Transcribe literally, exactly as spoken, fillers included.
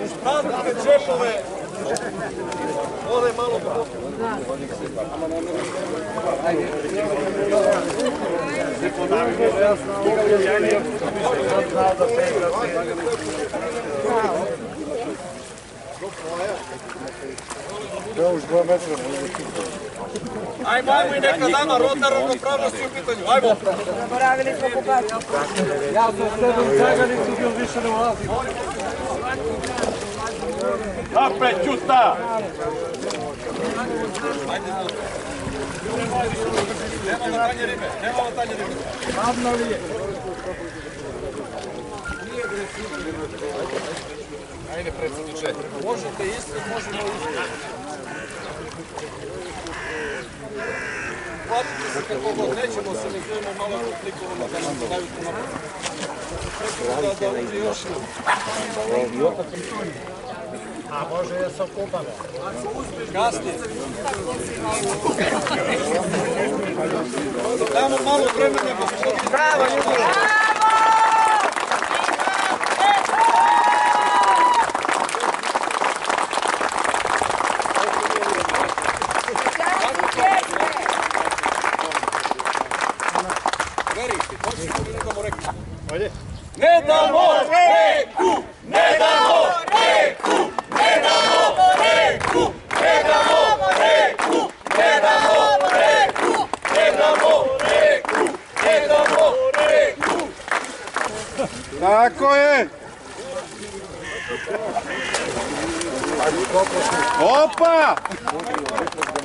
Praznite čepove. Ode malo po... Da, už dva metra. Ajmo, ajmo i neka dama rodna ravnopravnost u pitanju, ajmo! Zaboravili smo kupati. Ja sam s tebom zagalicu bil više ne ulazim. Napred, Ćuta! Nema na tanje ribe, nema na tanje ribe. Hladno li je? Ajde, predsjedniče. Možete isti, možemo isti. Platite se kako god, nećemo se, ne zovemo malo klikovima da nam to daju tu napad. Preko da da uđe još jedno. A može je sa kupane. Kasnije. Damo malo vremena, gospodine. Bravo, ljudi! Ne damo reku! Ne damo reku! Ne damo reku! Ne damo reku! Ne damo reku! Ne damo reku! Ne damo reku! Tako je! Opa!